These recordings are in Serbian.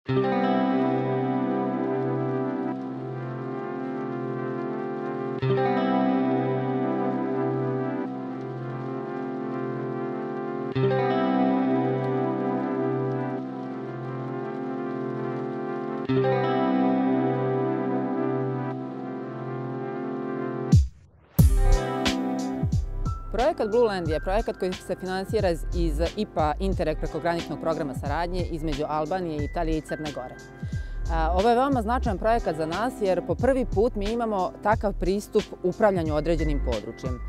Projekat Blue Land je projekat koji se finansira iz IPA Interreg prekograničnog programa saradnje između Albanije, Italije i Crne Gore. Ovo je veoma značajan projekat za nas jer po prvi put mi imamo takav pristup upravljanju određenim područjem.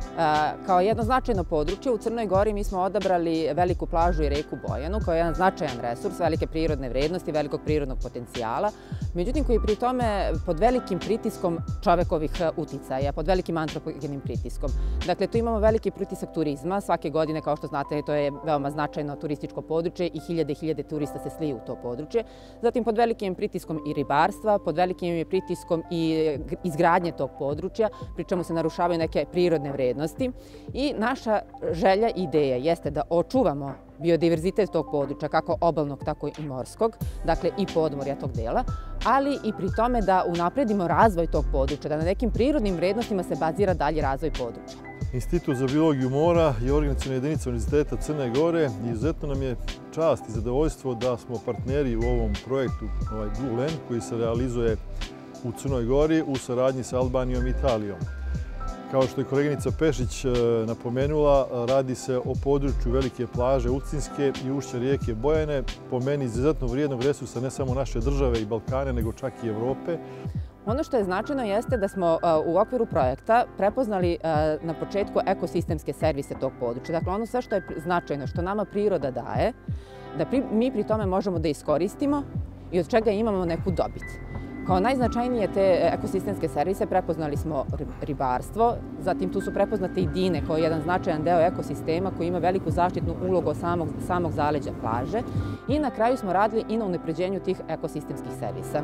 Kao jedno značajno područje u Crnoj Gori mi smo odabrali veliku plažu i reku Bojanu kao jedan značajan resurs, velike prirodne vrednosti, velikog prirodnog potencijala, međutim koji pri tome pod velikim pritiskom čovekovih uticaja, pod velikim antropogenim pritiskom. Dakle, tu imamo veliki pritisak turizma, svake godine, kao što znate, to je veoma značajno turističko područje i hiljade turista se sliju u to područje. Zatim pod velikim pritiskom i ribarstva, pod velikim pritiskom i izgradnje tog područja, pri čemu se narušavaju neke prirodne vrednosti. I naša želja i ideja jeste da očuvamo biodiverzitet tog područja, kako obalnog, tako i morskog, dakle i podmorja tog dela, ali i pri tome da unapredimo razvoj tog područja, da na nekim prirodnim vrednostima se bazira dalji razvoj područja. Institut za biologiju mora je organizaciona jedinica Univerziteta Crne Gore i izuzetno nam je čast i zadovoljstvo da smo partneri u ovom projektu Blue Land koji se realizuje u Crnoj Gori u saradnji sa Albanijom i Italijom. Kao što je koleginica Pešić napomenula, radi se o području velike plaže Ulcinske i ušća rijeke Bojane, po meni izuzetno vrijednog resursa ne samo naše države i Balkana, nego čak i Evrope. Ono što je značajno jeste da smo u okviru projekta prepoznali na početku ekosistemske servise tog područja. Dakle, ono sve što je značajno, što nama priroda daje, da mi pri tome možemo da iskoristimo i od čega imamo neku dobit. Kao najznačajnije te ekosistemske servise prepoznali smo ribarstvo, zatim tu su prepoznate i dine kao jedan značajan deo ekosistema koji ima veliku zaštitnu ulogu samog zaleđa plaže i na kraju smo radili i na unapređenju tih ekosistemskih servisa.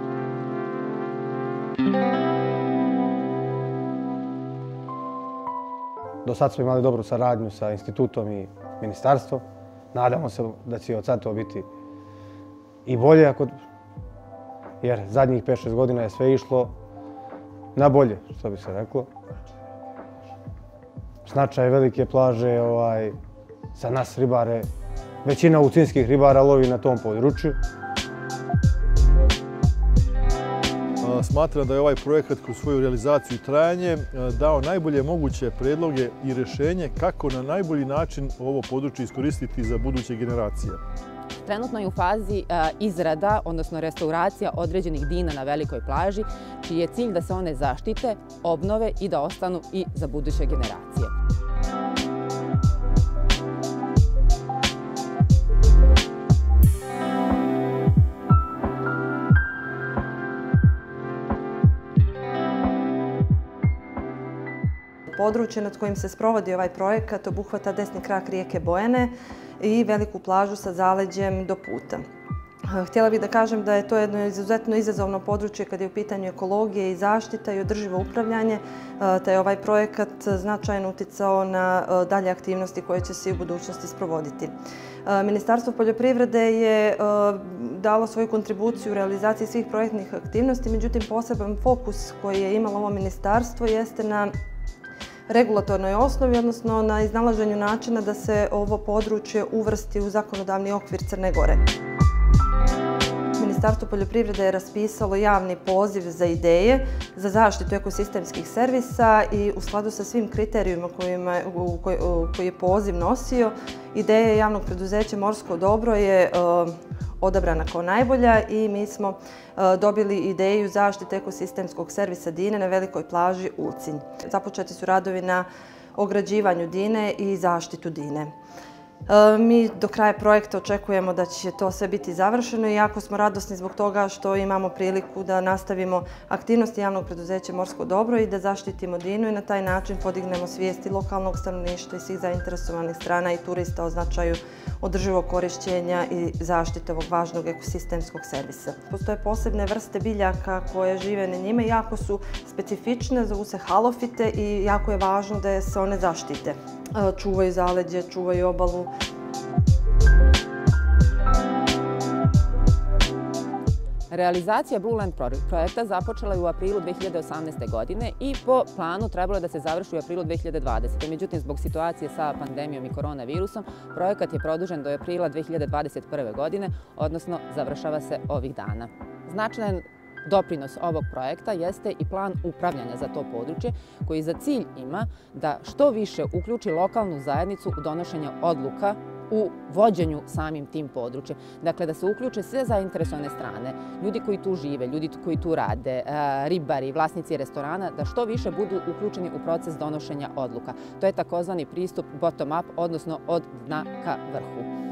Do sad smo imali dobru saradnju sa institutom i ministarstvom. Nadamo se da će od sad to biti i bolje, jer zadnjih 5-6 godina je sve išlo na bolje, što bi se reklo. Značaj velike plaže za nas ribare, većina ulcinskih ribara lovi na tom području. Smatram da je ovaj projekat kroz svoju realizaciju i trajanje dao najbolje moguće predloge i rješenje kako na najbolji način ovo područje iskoristiti za buduće generacije. Trenutno je u fazi izrada, odnosno restauracija određenih dina na velikoj plaži, čiji je cilj da se one zaštite, obnove i da ostanu i za buduće generacije. Područje nad kojim se sprovodi ovaj projekat obuhvata desni krak rijeke Bojane i veliku plažu sa zaleđem do puta. Htjela bih da kažem da je to jedno izuzetno izazovno područje kad je u pitanju ekologije i zaštita i održivo upravljanje, te je ovaj projekat značajno uticao na dalje aktivnosti koje će se i u budućnosti sprovoditi. Ministarstvo poljoprivrede je dalo svoju kontribuciju u realizaciji svih projektnih aktivnosti, međutim poseban fokus koji je imalo ovo ministarstvo jeste na regulatornoj osnovi, odnosno na iznalaženju načina da se ovo područje uvrsti u zakonodavni okvir Crne Gore. Ministarstvo poljoprivrede je raspisalo javni poziv za ideje za zaštitu ekosistemskih servisa i u skladu sa svim kriterijima koji je poziv nosio, ideja javnog preduzeća Morsko dobro je odabrana kao najbolja i mi smo dobili ideju zaštite ekosistemskog servisa Dine na velikoj plaži Ulcinj. Započeti su radovi na ograđivanju Dine i zaštitu Dine. Mi do kraja projekta očekujemo da će to sve biti završeno i jako smo radosni zbog toga što imamo priliku da nastavimo aktivnosti javnog preduzeća Morsko dobro i da zaštitimo Dinu i na taj način podignemo svijesti lokalnog stanovništva i svih zainteresovanih strana i turista o značaju održivog korišćenja i zaštite ovog važnog ekosistemskog servisa. Postoje posebne vrste biljaka koje žive na njime, jako su specifične, zovu se halofite i jako je važno da se one zaštite. Čuvaju zaleđe, čuvaju obalu. Realizacija Blue Land projekta započela je u aprilu 2018. godine i po planu trebalo je da se završi u aprilu 2020. Međutim, zbog situacije sa pandemijom i koronavirusom, projekat je produžen do aprila 2021. godine, odnosno završava se ovih dana. Značajan doprinos ovog projekta jeste i plan upravljanja za to područje, koji za cilj ima da što više uključi lokalnu zajednicu u donošenje odluka u vođenju samim tim područjem. Dakle, da se uključe sve zainteresovane strane, ljudi koji tu žive, ljudi koji tu rade, ribari, vlasnici restorana, da što više budu uključeni u proces donošenja odluka. To je takozvani pristup bottom up, odnosno od dna ka vrhu.